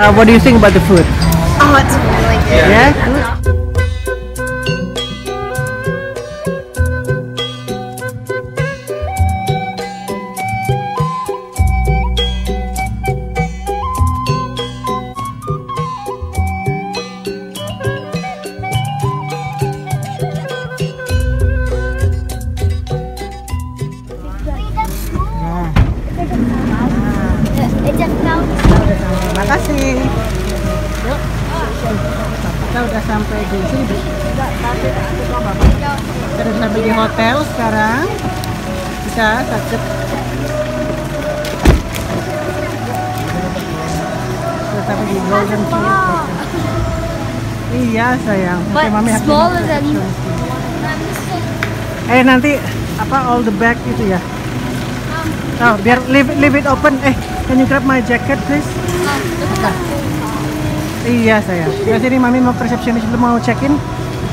What do you think about the food? Oh, it's really good. Yeah, good. Makasih. Yuk. Kita udah sampai di sini. Kita udah sampai di hotel sekarang. Bisa sakit. Sudah sampai di Golden Tulip. Iya sayang. But smaller than you. Nanti apa all the bag itu ya. Oh, biar leave it open. Can you grab my jacket please? Iya sayang. Di sini mami mau ke resepsionis dulu, mau check in.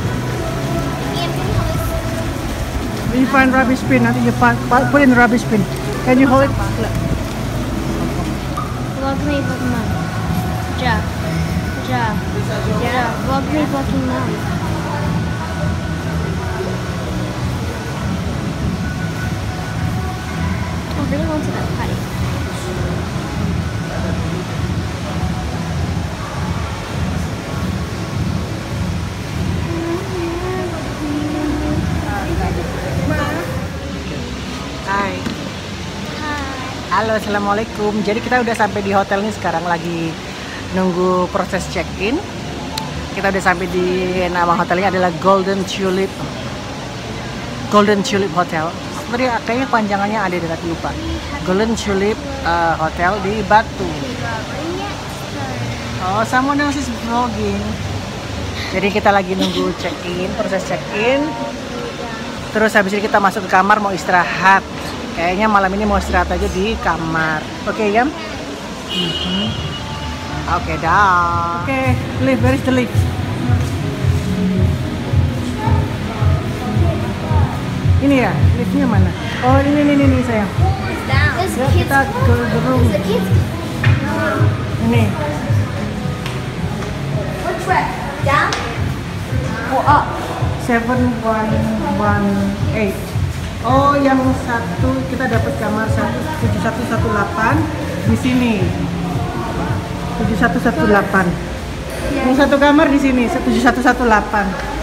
You find rubbish bin, nanti you put in rubbish bin. Can you hold it? Vlog me, vlog mom. Ja. Vlog me, vlogging mom. I really want to go party. Hai. Halo, assalamualaikum. Jadi kita udah sampai di hotel nih sekarang, lagi nunggu proses check-in. Kita udah sampai di nama hotelnya adalah Golden Tulip Hotel. Tadi kayaknya panjangannya ada dekat lupa. Golden Tulip Hotel di Batu. Oh, someone else is vlogging. Jadi kita lagi nunggu check-in, proses check-in. Terus habis ini kita masuk ke kamar mau istirahat. Kayaknya malam ini mau istirahat aja di kamar. Oke, Yam? Oke, dah. Oke, lift. Where is the lift? Ini ya, liftnya mana? Oh, ini sayang. Ya, kita ke room. Ini. Which way? Down? Oh, up. 7118. Oh, yang satu kita dapat kamar 7118 di sini. 7118. Yang satu kamar di sini 7118.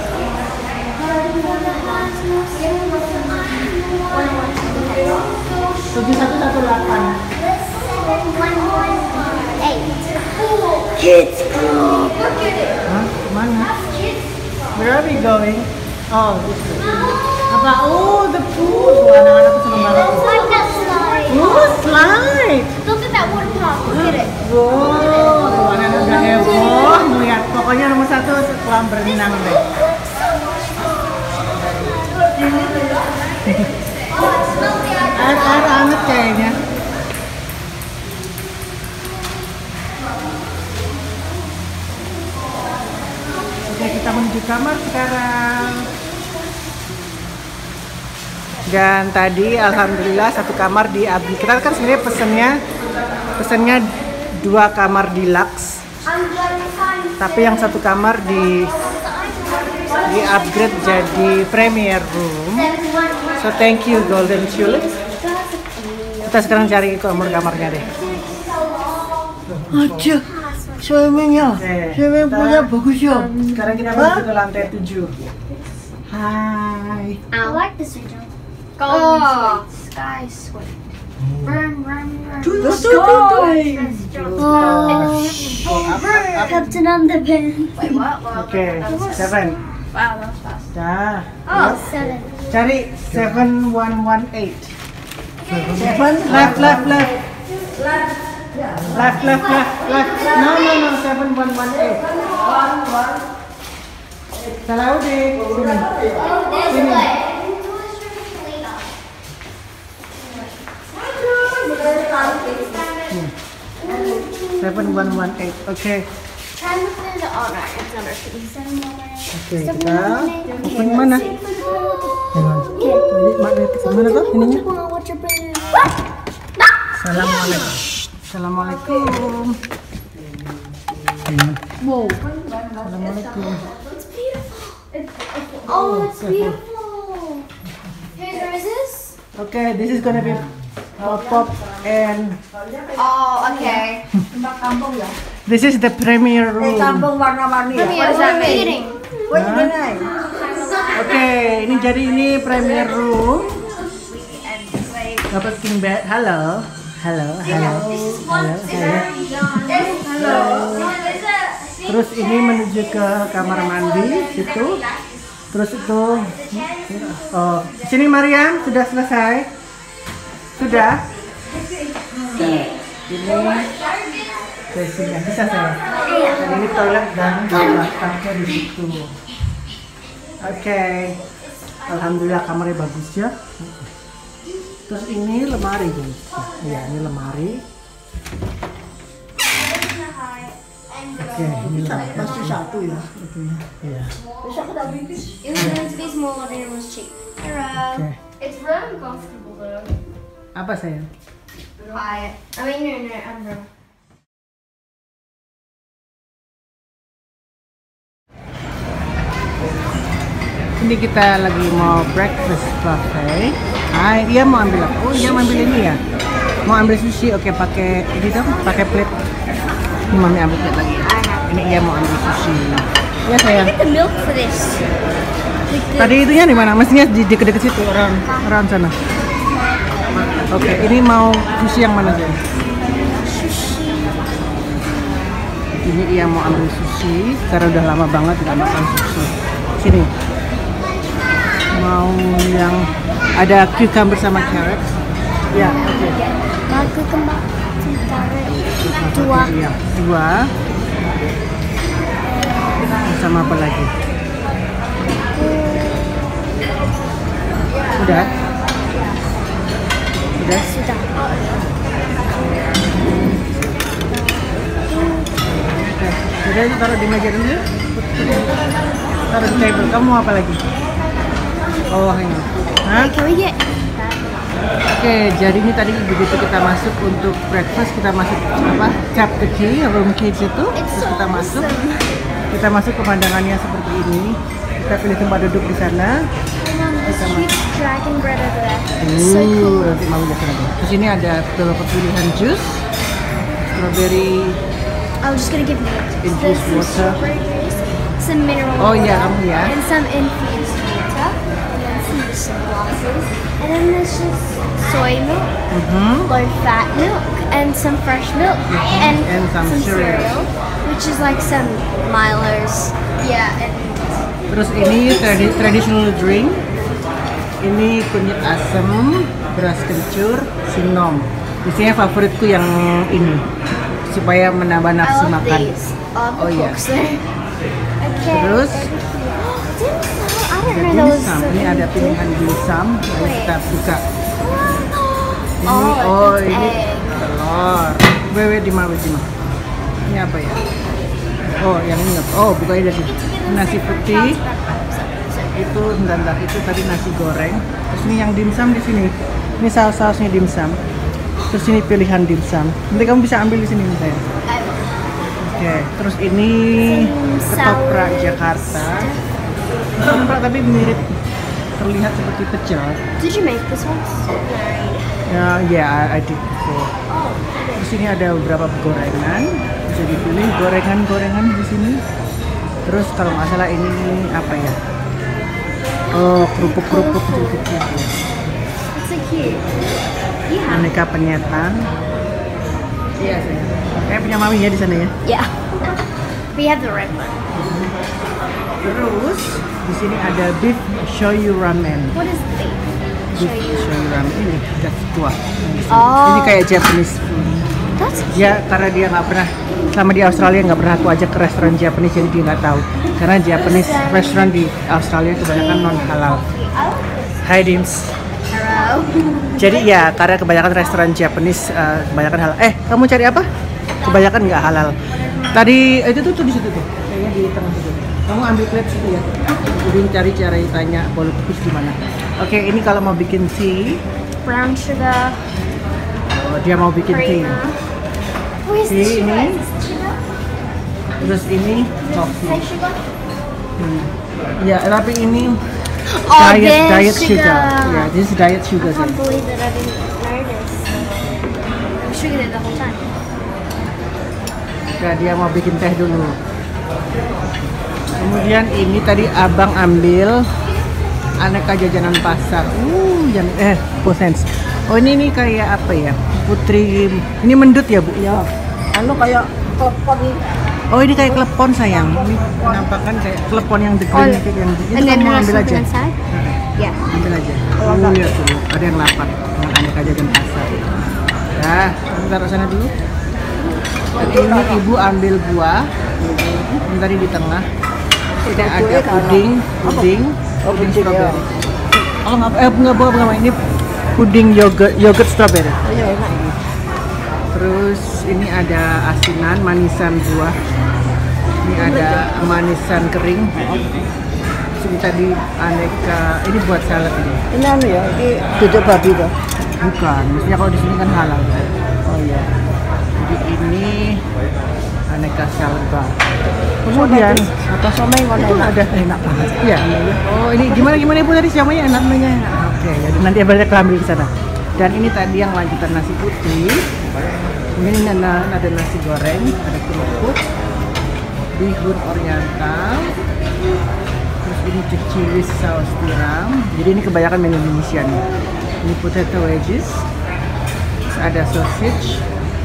Kids Club. Hah? Mana? Where are we going? Oh, this way. Apa? Oh, the pool. Anak-anak tuh seneng banget. Like that slide. Oh, slide. Look at that water park. Look at it. Wow, tuh anak-anak udah heboh melihat. Pokoknya nomor 1 kolam berenang deh. Air hangat kayaknya. Oke, kita menuju kamar sekarang. Dan tadi alhamdulillah satu kamar di upgrade. Kita kan sebenarnya pesennya 2 kamar deluxe. Tapi yang satu kamar di upgrade jadi premier room. So thank you Golden Tulip. Kita sekarang cari kamar-kamarnya deh. Aduh, swimmingnya punya bagus ya. Sekarang kita menuju ke lantai 7. Hai. I like this video. Golden sky sweet. Burn. To the sky. Captain Underpants. Wait, what? Oke, 7. Wow, that was fast. Dah. Oh, 7. Cari 7118. 7 Left. No, 7118. Salahuddin. Sini. 7118. Oke. Oke, kita open mana? Mana tuh ininya? Assalamualaikum. Whoa. Assalamualaikum. It's beautiful. Oh, it's beautiful. Here's roses. Okay, this is gonna be pop and Oh, okay. this is the premier room. Kampung warna-warni ya. What is that meeting? Wah, gimana? Oke, ini jadi ini premier room. Dapat king bed. Halo. Halo. Terus ini menuju ke kamar mandi situ. Terus itu oh, sini Mariam sudah selesai. Sudah. Ini dressingnya bisa saya. Dan ini toilet dan bathtubnya di situ. Oke. Alhamdulillah kamarnya bagus ya. Terus ini lemari guys. Ya, ini lemari. Oke, ini lemari. Pasti satu ya. Iya. It was meant to be smaller and it was cheap. Oke. It's really comfortable though. Apa saya? Quiet. I mean, no, umbrella. Ini kita lagi mau breakfast buffet. Ah, iya mau ambil apa? Oh, iya mau ambil ini ya. Mau ambil sushi, oke pakai ini dong, pakai plate. Ini mami ambil plate lagi. Ini iya mau ambil sushi. Ya sayang. Get the milk for this. Tadi itunya di mana? Mestinya di dekat situ, orang sana. Oke, ini mau sushi yang mana sih? Ini iya mau ambil sushi karena udah lama banget nggak makan sushi. Sini. Mau yang ada cucumber sama carrot? Ya, oke. Mau cucumber Dua. Iya, dua. Sama apa lagi? Udah? Udah? Sudah. Udah, itu taruh di meja dulu. Taruh di table. Kamu mau apa lagi? Oh, ini. Hah? Can we get Oke, jadi ini tadi begitu kita masuk untuk breakfast, kita masuk apa? Chapter key, room key itu. Terus kita masuk. Kita masuk pemandangannya seperti ini. Kita pilih tempat duduk di sana. Kita masuk. dragon bread over there? So cool. Nanti mau lihat lagi. Terus ini ada beberapa pilihan jus, strawberry, I was just gonna give you infused some water. strawberry juice, some mineral Oh water, iya, kamu ya. and some infused water, and some glasses, and then there's just soy milk, low-fat milk, and some fresh milk, and some cereal. which is like some Milo's. Yeah, and Terus ini traditional drink. Ini kunyit asam, beras kencur, sinom. Biasanya favoritku yang ini supaya menambah I nafsu love makan. these. Oh, yeah. Okay. Terus I don't ada know those. dimsum. Ini ada pilihan dimsum. Mari kita buka. Ini Oh, it's ini egg. telur. Wewe di mana? Ini apa ya? Oh, yang ini. Oh, bukanya dari sini. Nasi putih. Itu bentar, itu tadi nasi goreng. Terus ini yang dimsum di sini. Ini saus-sausnya dimsum. Terus ini pilihan dimsum. Nanti kamu bisa ambil di sini misalnya. Oke, terus ini ketoprak Jakarta. Ketoprak tapi mirip, terlihat seperti pecel. Did you make this one? Ya, I did before. Terus ini ada beberapa gorengan. Bisa dipilih gorengan di sini. Terus kalau nggak salah ini apa ya? Oh, kerupuk-kerupuk kecil-kecil. It's so cute. Yeah. Aneka penyetan. Iya, sayang. Kayak punya mami ya di sana ya. Yeah. We have the red one. Terus di sini ada beef shoyu ramen. What is the Beef shoyu ramen ini that's kuah. Oh. Ini kayak Japanese food. That's Ya, karena dia nggak pernah sama di Australia nggak pernah aku ajak ke restoran Japanese jadi dia nggak tahu. Karena Japanese restoran di Australia kebanyakan non halal. Hai Dims. Hello. Jadi ya karena kebanyakan restoran Japanese kebanyakan halal. Kamu cari apa? Kebanyakan nggak halal. Tadi itu tuh di situ tuh. Kayaknya di tengah situ. Kamu ambil plate situ ya. Jadi cari cara tanya bolu tipis di mana. Oke, ini kalau mau bikin tea, Brown sugar. dia mau bikin tea. Creamer. Where's the See, sugar? ini? Is this sugar? Terus ini coffee. Ya, tapi ini Oh, diet this sugar. Yeah, this is diet sugar. I can't believe that I didn't learn this. I was drinking it the whole time. Ya, dia mau bikin teh dulu. Kemudian ini tadi abang ambil aneka jajanan pasar. Posens. Oh ini kayak apa ya? Putri, ini mendut ya bu? Ya. Anu kayak telepon nih. Oh ini kayak klepon sayang. Ini penampakan kayak klepon yang the green kayak yang itu And then kamu ambil aja. inside? Yeah. Ambil aja. Oh iya tuh, ada yang lapar. Yang aneka jajan pasar. Ya, kita taruh sana dulu. Dan ini ibu ambil buah. Ini tadi di tengah. Ini ada puding strawberry. Oh nggak buah, ini puding yogurt strawberry. Oh iya enak ini. Terus ini ada asinan, manisan buah. Ini ada manisan kering. Terus ini tadi aneka, ini buat salad ini. Ini anu ya, ini duduk babi tuh. Bukan, mestinya kalau di sini kan halal. Oh iya. Jadi ini aneka salad bar. Kemudian atau somai itu ada enak banget. Iya. Oh ini gimana ibu tadi siamanya enak namanya? Oke, jadi nanti abang ambil di sana. Dan ini tadi yang lanjutan nasi putih. Kemudian ini ada nasi goreng, ada kerupuk, bihun oriental. Terus ini chilis saus tiram. Jadi ini kebanyakan menu Indonesia nih. Ini potato wedges. Terus ada sausage.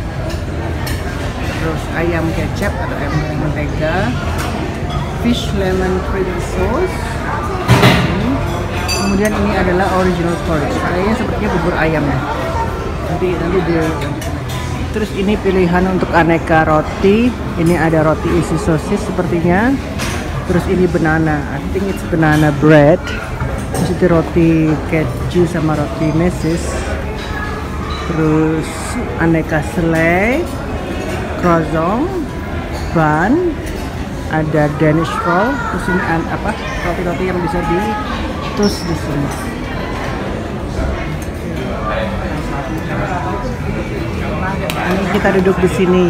Terus ayam kecap atau ayam mentega. Fish lemon cream sauce. Kemudian ini adalah original porridge. Kayaknya sepertinya bubur ayam ya. Nanti dia. Terus ini pilihan untuk aneka roti. Ini ada roti isi sosis sepertinya. Terus ini banana. I think it's banana bread. Terus itu roti keju sama roti mesis. Terus aneka selai, croissant, bun, ada Danish roll. Terus ini roti-roti yang bisa di toast di sini. Ini kita duduk di sini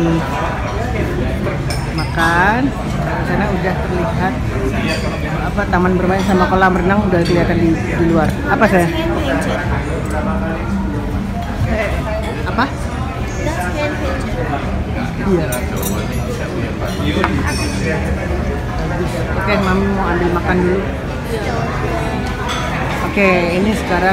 makan. Di sana udah terlihat taman bermain sama kolam renang udah kelihatan di luar. Apa saya? Apa? Iya. Oke, mami mau ambil makan dulu. Oke, ini sekarang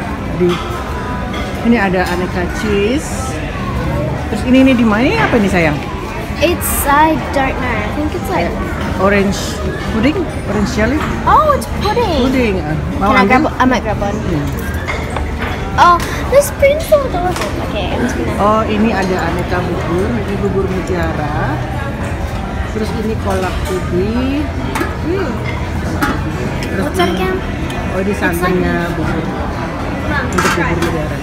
ini ada aneka cheese. Terus ini di mana? Apa ini sayang? I don't know. I think it's like Orange pudding, orange jelly. oh, it's pudding. Pudding. Mau Can I ambil? grab? I might grab one. Hmm. Oh, this pudding's so adorable. Okay, I'm just gonna. Oh, ini ada aneka bubur. Ini bubur mutiara. Terus ini kolak ubi. Terus What's that again? Oh, ini santannya bubur. Come on, Untuk try. bubur mutiara.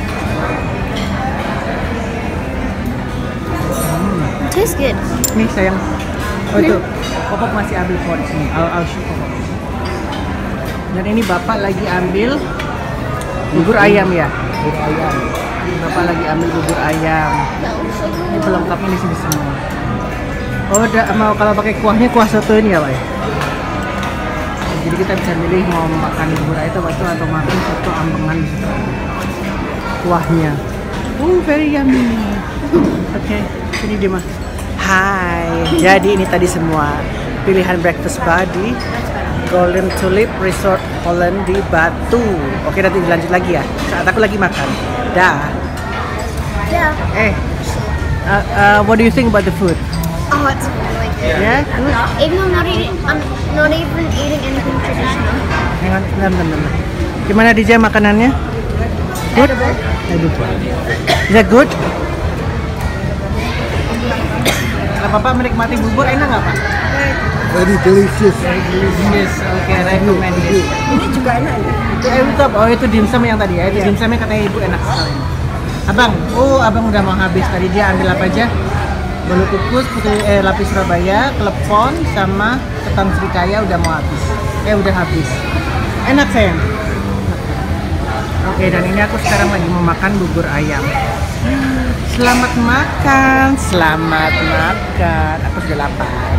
Tastes good. Nih sayang. Oh itu, Popok masih ambil porridge nih. I'll show Popok. Dan ini bapak lagi ambil bubur ayam ya. Bubur ayam. Bapak lagi ambil bubur ayam. Ini pelengkapnya di sini semua. Oh, mau kalau pakai kuahnya kuah soto ini ya, Pak? Jadi kita bisa milih mau makan bubur ayam atau makan soto ambengan gitu. Kuahnya. Very yummy. Oke, ini dia mah. Hai. Jadi ini tadi semua pilihan breakfast bar di Golden Tulip Resort Holland di Batu. Oke, nanti dilanjut lagi ya. Saat aku lagi makan. Dah. Yeah. What do you think about the food? Oh, it's really good. Yeah, good. Even though I'm not even eating anything traditional. Hang on, bentar. Gimana DJ makanannya? Good? Edible. Is that good? Bapak menikmati bubur enak nggak Pak? Very delicious. Yes, oke, recommend it. Ini juga enak ya. Itu dimsum yang tadi ya, itu dimsumnya katanya ibu enak sekali. Abang udah mau habis tadi, dia ambil apa aja? Bolu kukus, lapis Surabaya, klepon, sama ketan srikaya udah mau habis. Udah habis. Enak sayang. Oke, dan ini aku sekarang lagi mau makan bubur ayam. Selamat makan. Aku sudah lapar.